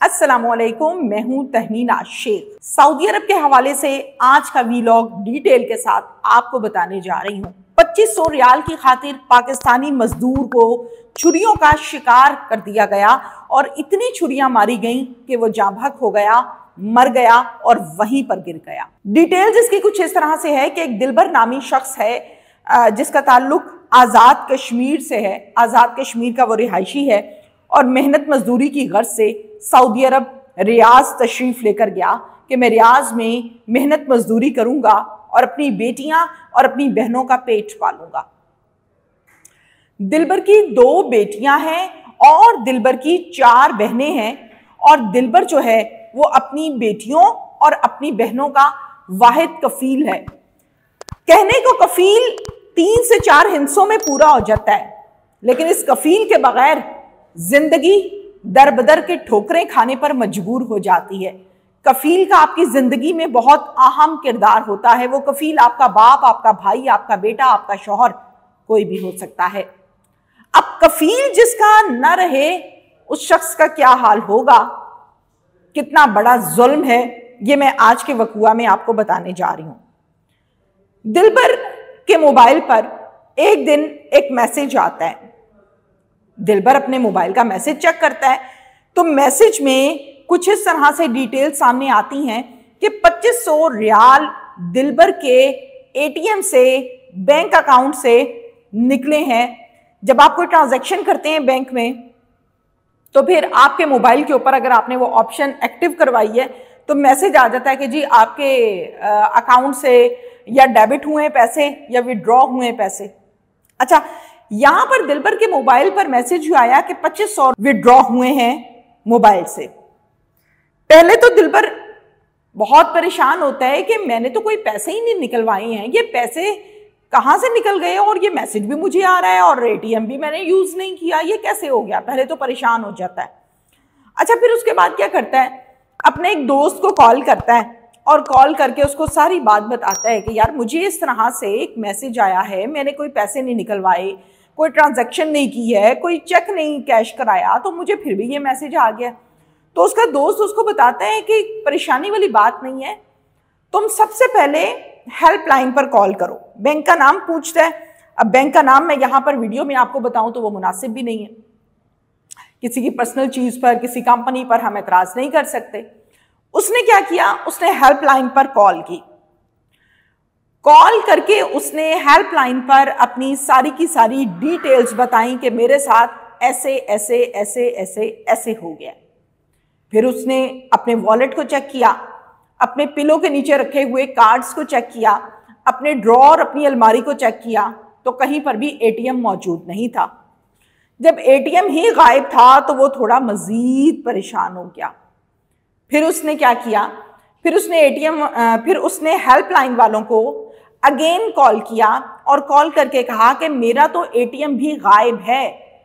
अस्सलामुअलैकुम, मैं हूं तहमीना शेख। सऊदी अरब के हवाले से आज का वीलॉग डिटेल के साथ आपको बताने जा रही हूं। 2500 रियाल की खातिर पाकिस्तानी मजदूर को छुरियों का शिकार कर दिया गया और इतनी छुरियां मारी गईं कि वो जाँ बहक हो गया, मर गया और वहीं पर गिर गया। डिटेल्स इसकी कुछ इस तरह से है कि एक दिलबर नामी शख्स है जिसका ताल्लुक आज़ाद कश्मीर से है। आज़ाद कश्मीर का वो रिहायशी है और मेहनत मजदूरी की गर्ज से सऊदी अरब रियाज तशरीफ लेकर गया कि मैं रियाज में मेहनत मजदूरी करूंगा और अपनी बेटियां और अपनी बहनों का पेट पालूंगा। दिलबर की 2 बेटियां हैं और दिलबर की 4 बहनें हैं और दिलबर जो है वो अपनी बेटियों और अपनी बहनों का वाहिद कफील है। कहने को कफील 3 से 4 हिस्सों में पूरा हो जाता है, लेकिन इस कफील के बगैर जिंदगी दर बदर के ठोकरें खाने पर मजबूर हो जाती है। कफील का आपकी जिंदगी में बहुत अहम किरदार होता है। वो कफील आपका बाप, आपका भाई, आपका बेटा, आपका शौहर, कोई भी हो सकता है। अब कफील जिसका न रहे उस शख्स का क्या हाल होगा, कितना बड़ा जुल्म है, ये मैं आज के वकूआ में आपको बताने जा रही हूं। दिलबर के मोबाइल पर एक दिन एक मैसेज आता है। दिलबर अपने मोबाइल का मैसेज चेक करता है तो मैसेज में कुछ इस तरह से डिटेल सामने आती हैं कि 2500 रियाल दिलबर के एटीएम से, बैंक अकाउंट से निकले हैं। जब आप कोई ट्रांजैक्शन करते हैं बैंक में तो फिर आपके मोबाइल के ऊपर अगर आपने वो ऑप्शन एक्टिव करवाई है तो मैसेज आ जाता है कि जी आपके अकाउंट से या डेबिट हुए पैसे या विड्रॉ हुए पैसे। अच्छा, यहां पर दिलबर के मोबाइल पर मैसेज आया कि 2500 विड्रॉ हुए हैं मोबाइल से। पहले तो दिलबर बहुत परेशान होता है कि मैंने तो कोई पैसे ही नहीं निकलवाए हैं, ये पैसे कहां से निकल गए और ये मैसेज भी मुझे आ रहा है और एटीएम भी मैंने यूज नहीं किया, ये कैसे हो गया। पहले तो परेशान हो जाता है। अच्छा, फिर उसके बाद क्या करता है, अपने एक दोस्त को कॉल करता है और कॉल करके उसको सारी बात बताता है कि यार मुझे इस तरह से एक मैसेज आया है, मैंने कोई पैसे नहीं निकलवाए, कोई ट्रांजैक्शन नहीं की है, कोई चेक नहीं कैश कराया, तो मुझे फिर भी ये मैसेज आ गया। तो उसका दोस्त उसको बताता है कि परेशानी वाली बात नहीं है, तुम सबसे पहले हेल्पलाइन पर कॉल करो। बैंक का नाम पूछता है। अब बैंक का नाम मैं यहाँ पर वीडियो में आपको बताऊं तो वो मुनासिब भी नहीं है। किसी की पर्सनल चीज पर, किसी कंपनी पर हम एतराज नहीं कर सकते। उसने क्या किया, उसने हेल्पलाइन पर कॉल की। कॉल करके उसने हेल्पलाइन पर अपनी सारी की सारी डिटेल्स बताई कि मेरे साथ ऐसे ऐसे ऐसे ऐसे ऐसे हो गया। फिर उसने अपने वॉलेट को चेक किया, अपने पिलो के नीचे रखे हुए कार्ड्स को चेक किया, अपने ड्रॉर, अपनी अलमारी को चेक किया, तो कहीं पर भी एटीएम मौजूद नहीं था। जब एटीएम ही गायब था तो वो थोड़ा मजीद परेशान हो गया। फिर उसने क्या किया, फिर उसने हेल्पलाइन वालों को अगेन कॉल किया और कॉल करके कहा कि मेरा तो एटीएम भी गायब है,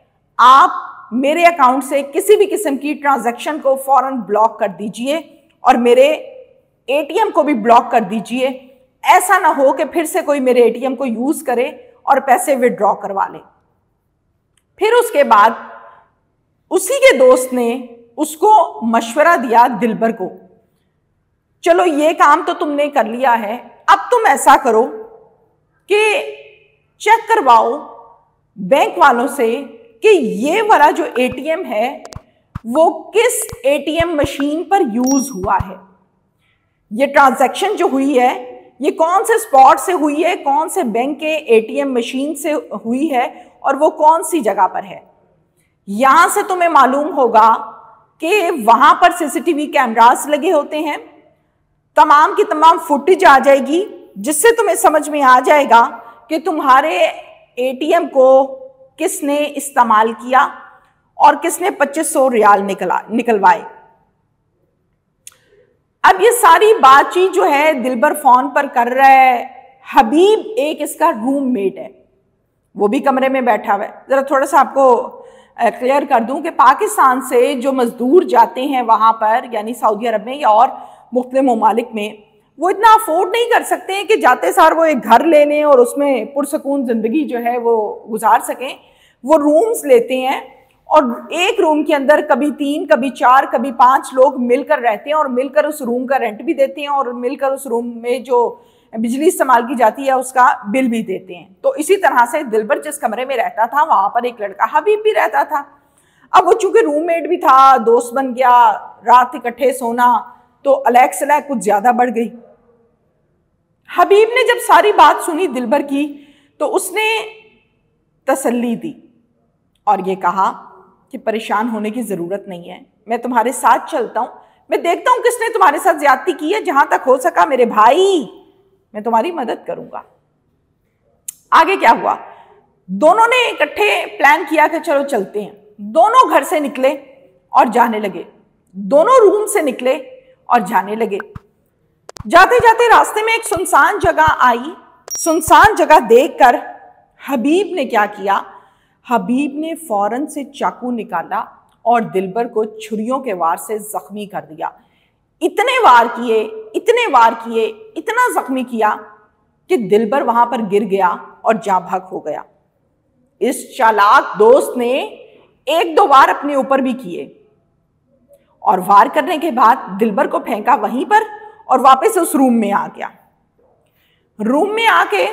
आप मेरे अकाउंट से किसी भी किस्म की ट्रांजैक्शन को फौरन ब्लॉक कर दीजिए और मेरे एटीएम को भी ब्लॉक कर दीजिए। ऐसा ना हो कि फिर से कोई मेरे एटीएम को यूज करे और पैसे विड्रॉ करवा ले। फिर उसके बाद उसी के दोस्त ने उसको मशवरा दिया दिलबर को, चलो ये काम तो तुमने कर लिया है, अब तुम ऐसा करो कि चेक करवाओ बैंक वालों से कि ये वाला जो एटीएम है वो किस एटीएम मशीन पर यूज हुआ है, ये ट्रांजैक्शन जो हुई है ये कौन से स्पॉट से हुई है, कौन से बैंक के एटीएम मशीन से हुई है और वो कौन सी जगह पर है। यहां से तुम्हें मालूम होगा कि वहां पर सीसीटीवी कैमरास लगे होते हैं, तमाम की तमाम फुटेज आ जाएगी जिससे तुम्हें समझ में आ जाएगा कि तुम्हारे एटीएम को किसने इस्तेमाल किया और किसने 2500 रियाल निकलवाए। अब ये सारी बातचीत जो है दिलबर फोन पर कर रहा है। हबीब एक इसका रूममेट है, वो भी कमरे में बैठा हुआ है। जरा थोड़ा सा आपको क्लियर कर दूं कि पाकिस्तान से जो मजदूर जाते हैं वहां पर, यानी सऊदी अरब में या और मुख्तलिफ ममालिक में, वो इतना अफोर्ड नहीं कर सकते हैं कि जाते सार वो एक घर ले लें और उसमें पुरसकून ज़िंदगी जो है वो गुजार सकें। वो रूम्स लेते हैं और एक रूम के अंदर कभी 3, कभी 4, कभी 5 लोग मिलकर रहते हैं और मिलकर उस रूम का रेंट भी देते हैं और मिलकर उस रूम में जो बिजली इस्तेमाल की जाती है उसका बिल भी देते हैं। तो इसी तरह से दिलबर जिस कमरे में रहता था वहां पर एक लड़का हबीब भी रहता था। अब वो चूंकि रूममेट भी था, दोस्त बन गया, रात इकट्ठे सोना, तो अलग सलग कुछ ज्यादा बढ़ गई। हबीब ने जब सारी बात सुनी दिलबर की तो उसने तसल्ली दी और ये कहा कि परेशान होने की जरूरत नहीं है, मैं तुम्हारे साथ चलता हूं, मैं देखता हूं किसने तुम्हारे साथ ज्यादती की है, जहां तक हो सका मेरे भाई मैं तुम्हारी मदद करूंगा। आगे क्या हुआ, दोनों ने इकट्ठे प्लान किया कि चलो चलते हैं। दोनों घर से निकले और जाने लगे, दोनों रूम से निकले और जाने लगे। जाते जाते रास्ते में एक सुनसान जगह आई। सुनसान जगह देखकर हबीब ने क्या किया, हबीब ने फौरन से चाकू निकाला और दिलबर को छुरियों के वार से जख्मी कर दिया। इतने वार किए, इतने वार किए, इतना जख्मी किया कि दिलबर वहां पर गिर गया और जाँ भाग हो गया। इस चालाक दोस्त ने 1-2 वार अपने ऊपर भी किए और वार करने के बाद दिलबर को फेंका वहीं पर और वापस उस रूम में आ गया। रूम में आके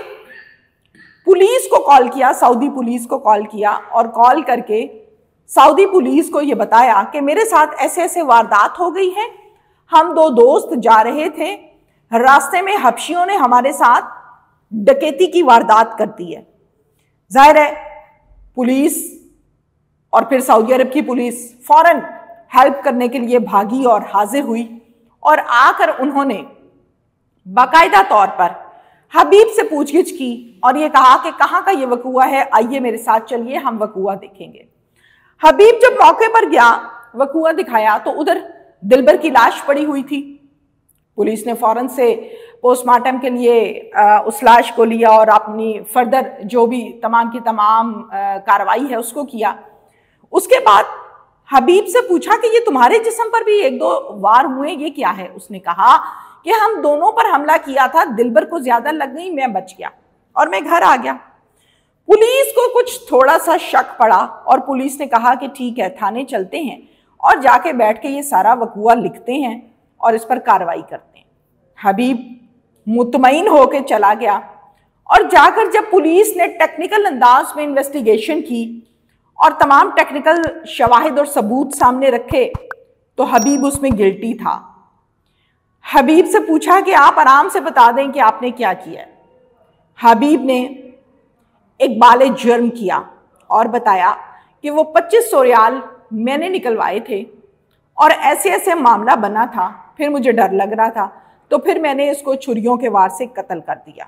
पुलिस को कॉल किया, सऊदी पुलिस को कॉल किया और कॉल करके सऊदी पुलिस को यह बताया कि मेरे साथ ऐसे ऐसे वारदात हो गई है, हम 2 दोस्त जा रहे थे, रास्ते में हबशियों ने हमारे साथ डकैती की वारदात कर दी है। जाहिर है पुलिस और फिर सऊदी अरब की पुलिस फौरन हेल्प करने के लिए भागी और हाजिर हुई और आकर उन्होंने बाकायदा तौर पर हबीब से पूछगिछ की और ये कहा कि कहाँ का ये वकूआ है, आइए मेरे साथ चलिए, हम वकूआ देखेंगे। हबीब जब मौके पर गया, वकूआ दिखाया तो उधर दिलबर की लाश पड़ी हुई थी। पुलिस ने फौरन से पोस्टमार्टम के लिए उस लाश को लिया और अपनी फर्दर जो भी तमाम की तमाम कार्रवाई है उसको किया। उसके बाद हबीब से पूछा कि ये तुम्हारे जिस्म पर भी 1-2 वार हुए, ये क्या है? उसने कहा कि हम दोनों पर हमला किया था, दिलबर को ज्यादा लग गई, मैं बच गया और मैं घर आ गया। पुलिस को कुछ थोड़ा सा शक पड़ा और पुलिस ने कहा कि ठीक है, थाने चलते हैं और जाके बैठ के ये सारा वकूआ लिखते हैं और इस पर कार्रवाई करते हैं। हबीब मुतमईन होकर चला गया और जाकर जब पुलिस ने टेक्निकल अंदाज में इन्वेस्टिगेशन की और तमाम टेक्निकल शवाहिद और सबूत सामने रखे तो हबीब उसमें गिल्टी था। हबीब से पूछा कि आप आराम से बता दें कि आपने क्या किया। हबीब ने एक बाले जुर्म किया और बताया कि वो 2500 रियाल मैंने निकलवाए थे और ऐसे ऐसे मामला बना था, फिर मुझे डर लग रहा था तो फिर मैंने इसको छुरियों के वार से कत्ल कर दिया।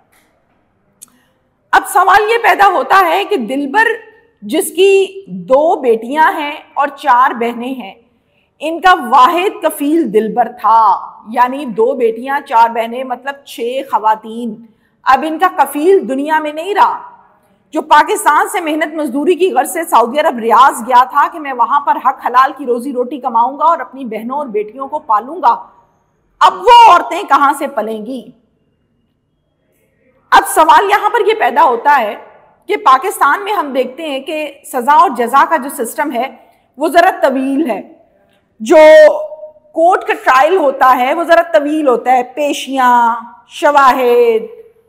अब सवाल ये पैदा होता है कि दिलबर जिसकी 2 बेटियां हैं और 4 बहनें हैं, इनका वाहिद कफील दिलबर था, यानी 2 बेटियां 4 बहनें मतलब 6 खवातीन। अब इनका कफील दुनिया में नहीं रहा। जो पाकिस्तान से मेहनत मजदूरी की गर्ज से सऊदी अरब रियाज गया था कि मैं वहां पर हक हलाल की रोजी रोटी कमाऊंगा और अपनी बहनों और बेटियों को पालूंगा, अब वो औरतें कहां से पलेंगी? अब सवाल यहां पर यह पैदा होता है कि पाकिस्तान में हम देखते हैं कि सजा और जजा का जो सिस्टम है वो जरा तवील है। जो कोर्ट का ट्रायल होता है वो जरा तवील होता है, पेशियां, शवाहिद,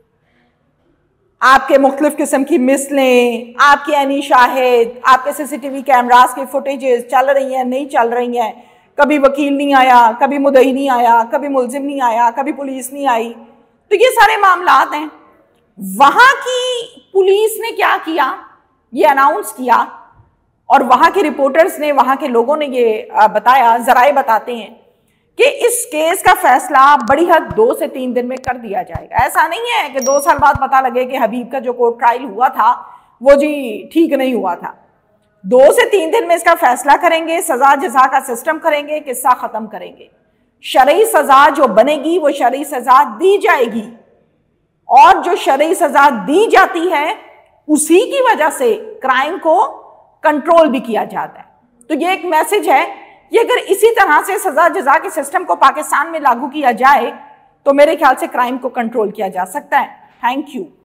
आपके मुख्तलिफ किस्म की मिसलें, आपके यानी शाहिद, आपके सीसीटीवी कैमरास की फुटेजेस चल रही हैं, नहीं चल रही हैं, कभी वकील नहीं आया, कभी मुदई नहीं आया, कभी मुलजिम नहीं आया, कभी पुलिस नहीं आई, तो ये सारे मामलात हैं। वहां की पुलिस ने क्या किया, ये अनाउंस किया और वहां के रिपोर्टर्स ने, वहां के लोगों ने ये बताया, जराए बताते हैं कि इस केस का फैसला बड़ी हद 2 से 3 दिन में कर दिया जाएगा। ऐसा नहीं है कि 2 साल बाद पता लगे कि हबीब का जो कोर्ट ट्रायल हुआ था वो जी ठीक नहीं हुआ था। 2 से 3 दिन में इसका फैसला करेंगे, सजा जजा का सिस्टम करेंगे, किस्सा खत्म करेंगे। शरई सजा जो बनेगी वो शरई सजा दी जाएगी और जो शरई सजा दी जाती है उसी की वजह से क्राइम को कंट्रोल भी किया जाता है। तो ये एक मैसेज है, ये अगर इसी तरह से सजा जजा के सिस्टम को पाकिस्तान में लागू किया जाए तो मेरे ख्याल से क्राइम को कंट्रोल किया जा सकता है। Thank you.